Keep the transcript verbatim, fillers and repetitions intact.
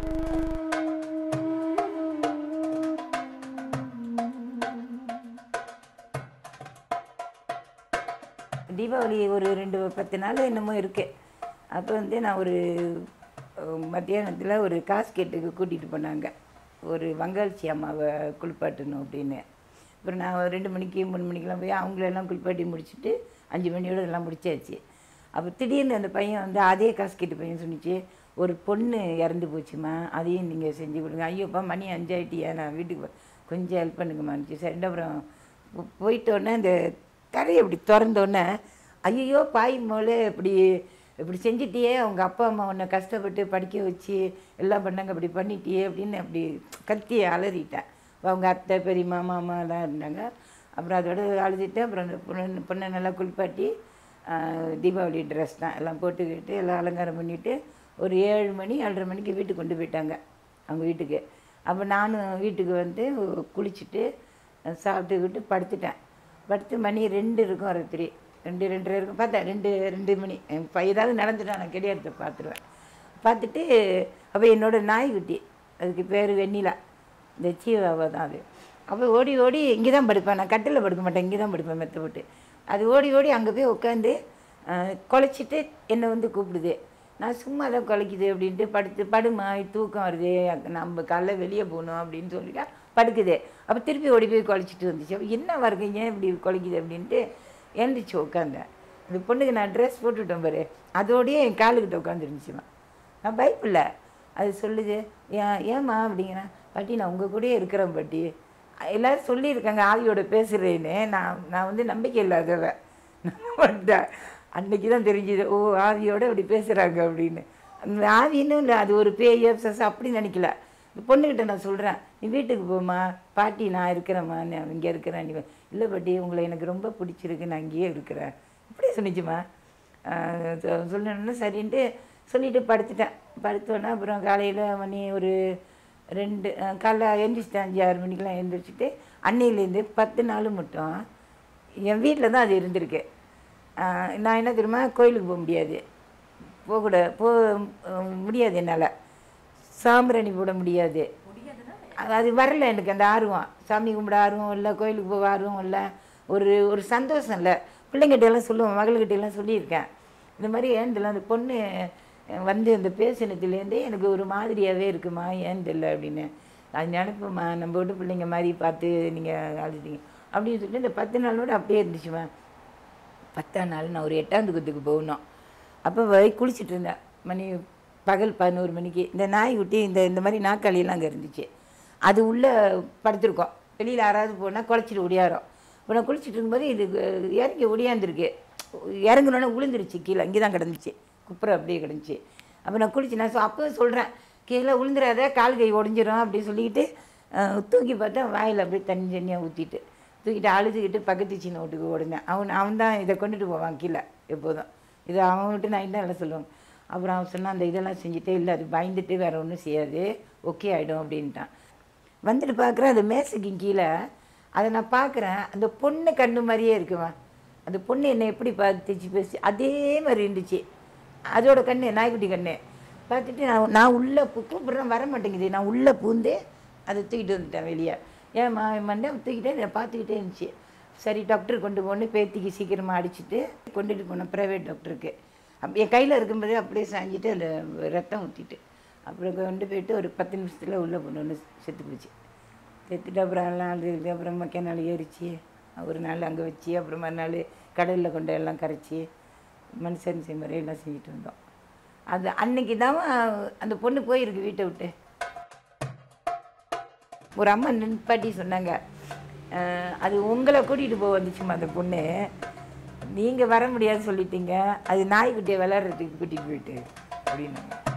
தீபாவளி ஒரு ரெண்டு பத்து நாள் என்னமோ இருக்குது. அப்போ வந்து நான் ஒரு மத்தியானத்தில் ஒரு காஸ்கெட்டுக்கு கூட்டிகிட்டு போனாங்க. ஒரு வங்காளச்சி அம்மாவை குளிப்பாட்டணும் அப்படின்னு. அப்புறம் நான் ரெண்டு மணிக்கு மூணு மணிக்கெலாம் போய் அவங்களெல்லாம் குளிப்பாட்டி முடிச்சுட்டு அஞ்சு மணியோடு எல்லாம் முடிச்சாச்சு. அப்போ திடீர்னு அந்த பையன் வந்து அதே காஸ்கெட்டு பையன் சொன்னிச்சு, ஒரு பொண்ணு இறந்து போச்சுமா, அதையும் நீங்கள் செஞ்சு கொடுங்க. ஐயோப்பா மணி அஞ்சாயிட்டியா, நான் வீட்டுக்கு கொஞ்சம் ஹெல்ப் பண்ணுங்கம்மான்னுச்சு. சரி, அப்புறம் போயிட்டோன்னே அந்த கரையை இப்படி திறந்தோன்னே, ஐயோ பாய் மோளே இப்படி இப்படி செஞ்சிட்டியே, அவங்க அப்பா அம்மா உன்னை கஷ்டப்பட்டு படிக்க வச்சு எல்லாம் பண்ணாங்க, அப்படி பண்ணிட்டியே அப்படின்னு அப்படி கத்தி அலறிட்டேன். அவங்க அத்தை பெரியம்மா மாமா எல்லாம் இருந்தாங்க. அப்புறம் அதோட அழுதுட்டு அப்புறம் அந்த பொண்ணு பொண்ணை நல்லா குளிப்பாட்டி தீபாவளி ட்ரெஸ் தான் எல்லாம் போட்டுக்கிட்டு எல்லாம் அலங்காரம் பண்ணிவிட்டு ஒரு ஏழு மணி ஏழரை மணிக்கு வீட்டுக்கு கொண்டு போயிட்டாங்க அவங்க வீட்டுக்கு. அப்போ நானும் வீட்டுக்கு வந்து குளிச்சுட்டு சாப்பிட்டுக்கிட்டு படுத்துட்டேன். படுத்து மணி ரெண்டு இருக்கும் ராத்திரி, ரெண்டு ரெண்டரை இருக்கும். பார்த்தேன் ரெண்டு ரெண்டு மணி இப்போ ஏதாவது நடந்துட்டா நான் கிடையாது பார்த்துருவேன். பார்த்துட்டு அப்போ என்னோடய நாய்க்குட்டி, அதுக்கு பேர் வெண்ணிலா, இந்த சீவாவை தான் அது. அப்போ ஓடி ஓடி இங்கே தான் படுப்பேன், நான் கட்டில் படுக்க மாட்டேன், இங்கே தான் படுப்பேன் மெத்த போட்டு. அது ஓடி ஓடி அங்கே போய் உட்காந்து குலைச்சிட்டு என்னை வந்து கூப்பிடுது. நான் சும்மா தான் குலைக்குது அப்படின்ட்டு படுத்து படுமா தூக்கம் வருது, நம்ம காலைல வெளியே போகணும் அப்படின்னு சொல்லிட்டா படுக்குது. அப்போ திருப்பி ஓடி போய் குலைச்சிட்டு வந்துச்சு. அப்போ என்ன வருங்க ஏன் இப்படி குலைக்குது அப்படின்ட்டு எழுந்திரிச்சு உட்காந்தேன். அந்த பொண்ணுக்கு நான் ட்ரெஸ் போட்டுவிட்டேன் பாரு, அதோடையே என் காலுக்கிட்ட உட்காந்துருந்துச்சுமா. நான் பயப்பில்ல. அது சொல்லுது, ஏன் ஏம்மா அப்படிங்கிறேன். பாட்டி நான் உங்கள் கூடயே இருக்கிறேன் பாட்டி, எல்லோரும் சொல்லியிருக்காங்க ஆவியோட பேசுகிறேன்னு. நான் நான் வந்து நம்பிக்கை இல்லாதவ வந்தேன். அன்றைக்கி தான் தெரிஞ்சுது, ஓ ஆவியோட இப்படி பேசுகிறாங்க அப்படின்னு. அந்த ஆவின்னு இல்லை, அது ஒரு பேய் சஸ் அப்படி நினைக்கல. இந்த பொண்ணுக்கிட்ட நான் சொல்கிறேன், நீ வீட்டுக்கு போம்மா பாட்டி, நான் இருக்கிறேம்மா, நான் இங்கே இருக்கிறேன். நீ இல்லை பாட்டி உங்களை எனக்கு ரொம்ப பிடிச்சிருக்கு, நான் இங்கேயே இருக்கிறேன் இப்படி சொன்னிச்சுமா. சொல்லணுன்னா சரின்ட்டு சொல்லிவிட்டு படுத்துட்டேன். படுத்தோன்னா அப்புறம் காலையில் மணி ஒரு ரெண்டு காலைல எழுந்திரிச்சிட்டேன். அஞ்சு ஆறு மணிக்கெலாம் எழுந்திரிச்சிட்டு அன்னையிலேருந்து பத்து நாள் மட்டும் என் வீட்டில் தான் அது இருந்திருக்கு. நான் என்ன தெரியுமா, கோயிலுக்கு போக முடியாது, போகக்கூட போ முடியாது, என்னால் சாம்பிராணி போட முடியாது. அது வரல எனக்கு அந்த ஆர்வம், சாமி கும்பிட ஆர்வம் இல்லை, கோயிலுக்கு போக ஆர்வம் இல்லை, ஒரு ஒரு சந்தோஷம் இல்லை. பிள்ளைங்கிட்டெல்லாம் சொல்லுவேன், மகள்கிட்டெல்லாம் சொல்லியிருக்கேன் இந்த மாதிரி. ஏன் அந்த பொண்ணு வந்து அந்த பேசினத்துலேருந்தே எனக்கு ஒரு மாதிரியாகவே இருக்குமா, ஏன் தெரியல அப்படின்னு. அது நினைப்போம்மா, நம்ம வீட்டு பிள்ளைங்க மாதிரி பார்த்து நீங்கள் அழுதிங்க அப்படின்னு சொல்லிட்டு இந்த பத்து நாளோடு அப்படியே இருந்துச்சுமா. பத்தாம் நாள் நான் ஒரு எட்டாம் துக்கத்துக்கு போகணும். அப்போ போய் குளிச்சுட்டு இருந்தேன், மணி பகல் பதினோரு மணிக்கு. இந்த நாய்க்குட்டி இந்த இந்த மாதிரி நாக்காளியெல்லாம் அங்கே இருந்துச்சு. அது உள்ளே படுத்துருக்கோம், வெளியில் யாராவது போனால் குலைச்சிட்டு ஒடியாரோம். இப்போ நான் குளிச்சுட்டு இருக்கும்போது இது இறங்கி ஒடியாந்துருக்கு, இறங்கினோன்னே விழுந்துருச்சு கீழே, இங்கே தான் கிடந்துச்சு, குப்புரை அப்படியே கிடந்துச்சு. அப்போ நான் குளிச்சு நான் அப்போ சொல்கிறேன், கீழே விழுந்துடாத கால் கை உடஞ்சிரும் அப்படின்னு சொல்லிக்கிட்டு தூக்கி பார்த்தா வாயில் அப்படியே தண்ணி தண்ணியாக ஊற்றிட்டு தூக்கிட்டு அழுதுகிட்டு பக்கத்து சின்ன வீட்டுக்கு ஓடுனேன். அவன் அவன் தான் இதை கொண்டுட்டு போவான் கீழே எப்போதும், இது அவன் விட்டு நான் என்ன இல்லை சொல்லுவாங்க. அப்புறம் அவன் சொன்னான், அந்த இதெல்லாம் செஞ்சுட்டே இல்லை, அது பயந்துட்டு வேறு ஒன்றும் செய்யாது, ஓகே ஆகிடும் அப்படின்ட்டான். வந்துட்டு பார்க்குறேன் அது மேசைக்கு கீழே. அதை நான் பார்க்குறேன், அந்த பொண்ணு கண்ணு மாதிரியே இருக்குமா. அந்த பொண்ணு என்னை எப்படி பார்த்துச்சு பேசி அதே மாதிரி இருந்துச்சு. அதோட கண்ணு நாய்க்குட்டி கண்ணு பார்த்துட்டு நான் நான் உள்ளே கூப்பிட்றேன், வர மாட்டேங்குது. நான் உள்ளே பூந்து அதை தூக்கிட்டு வந்துட்டேன் வெளியே. ஏன் மண்டே தூக்கிட்டே நான் பார்த்துக்கிட்டே இருந்துச்சு. சரி டாக்டர் கொண்டு போகணும், பேத்திக்கு சீக்கிரமாக அடிச்சுட்டு கொண்டுட்டு போனேன் ப்ரைவேட் டாக்டருக்கு. அப் என் கையில் இருக்கும்போதே அப்படியே சாஞ்சிட்டு அந்த ரத்தம் ஊற்றிட்டு அப்புறம் கொண்டு போயிட்டு ஒரு பத்து நிமிஷத்தில் உள்ளே போனோன்னு செத்து போச்சு. செத்துட்டு அப்புறம் எல்லாம் அது அப்புறம் மக்கா நாள் ஏறிச்சு, ஒரு நாள் அங்கே வச்சு அப்புறம் மறுநாள் கடலில் கொண்டு எல்லாம் கரைச்சி மனுஷன் செய்முறை எல்லாம் செஞ்சுட்டு வந்தோம். அது அன்னைக்கு தான் அந்த பொண்ணு போயிருக்கு வீட்டை விட்டு. ஒரு அம்மா நின்பாட்டி சொன்னாங்க, அது உங்களை கூட்டிகிட்டு போக வந்துச்சுமா அந்த பொண்ணு, நீங்கள் வர முடியாது சொல்லிட்டீங்க, அது நாய்க்குட்டியை விளையாடுறதுக்கு கூட்டிகிட்டு போயிட்டு அப்படின்னாங்க.